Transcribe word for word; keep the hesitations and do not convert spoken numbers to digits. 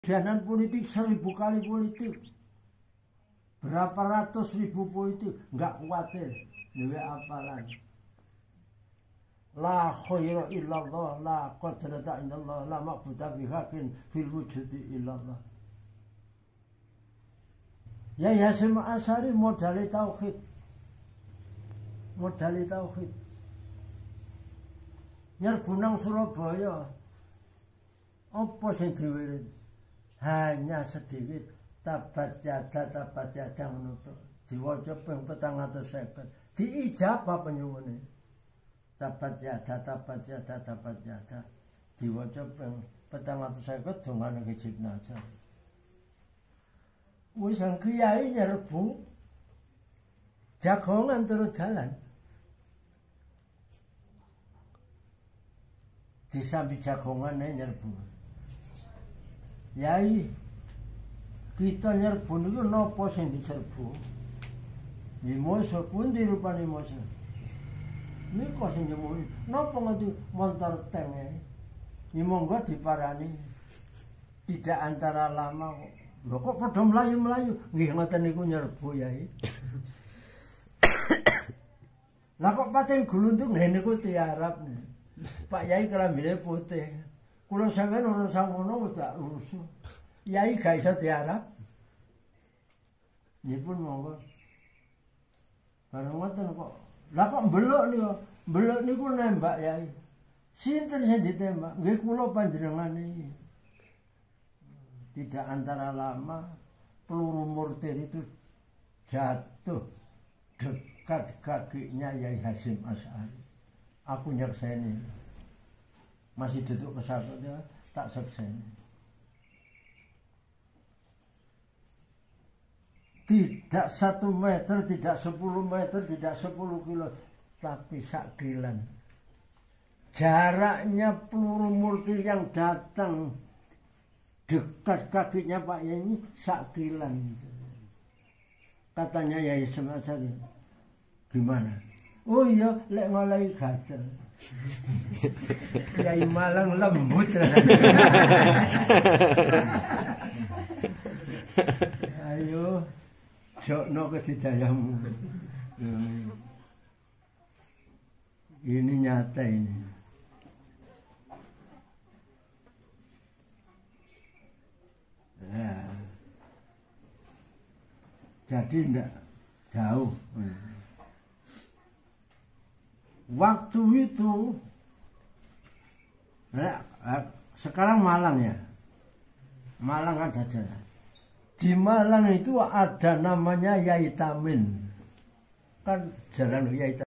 Jangan politik seribu kali politik, berapa ratus ribu politik, nggak khawatir, dewe apalan. La khaira illallah, la qadrata illallah, la ma'buda bihaqqin fil wujudi illallah. Ya Hasyim Asy'ari modali tauhid, modali tauhid. Nyerbu nang Surabaya, apa sing diwirid? Hanya sedikit tabat yada tabat yada menutup diwaca ping petang atus seket diijabah penyuwune tabat yada tabat yada tabat yada diwaca ping petang atus seket dongane Hizib Nazar. Wis sang kiai nyerbu jagongan terus jalan disambi jagongane nyerbu. Yai, kita nyerbu niku napa sing diserbu? Nggih masa pundi rupane masa? Niku sing nyemuni. Napa nganti montor tenge? Nggih monggo diparani. Tidak antara lama kok. Lho kok padha mlayu-mlayu? Nggih ngoten niku nyerbu Yai. Lah kok paten glundung niku tiarap. Pak Yai kelambine putih. Kulo sampeyan ora sangono wis tak rusuh. Yai gak iso diarap. Nipun monggo. Bareng ngoten kok. Lah kok mbelok niku? Mbelok niku nembak Yai. Sinten sing ditembak? Nggih kula panjenengan iki. Tidak antara lama peluru mortir itu jatuh dekat kakinya Yai Hasyim Asy'ari. Aku nyakseni. Masih duduk kesakutnya, tak sakseni. Tidak satu meter, tidak sepuluh meter, tidak sepuluh kilo, tapi sakilan. Jaraknya peluru mortir yang datang dekat kakinya Pak Yai ini sakilan. Katanya Yai Hasyim Asy'ari, gimana? Oh iya, lek ngolai gatel. Yai Malang lembut ayo sokno kedidayamu. Ini nyata ini. Nah, jadi enggak jauh. Waktu itu, nah, sekarang Malang ya, Malang ada jalan. Di Malang itu ada namanya Yai Tamin, kan jalan Yai Tamin.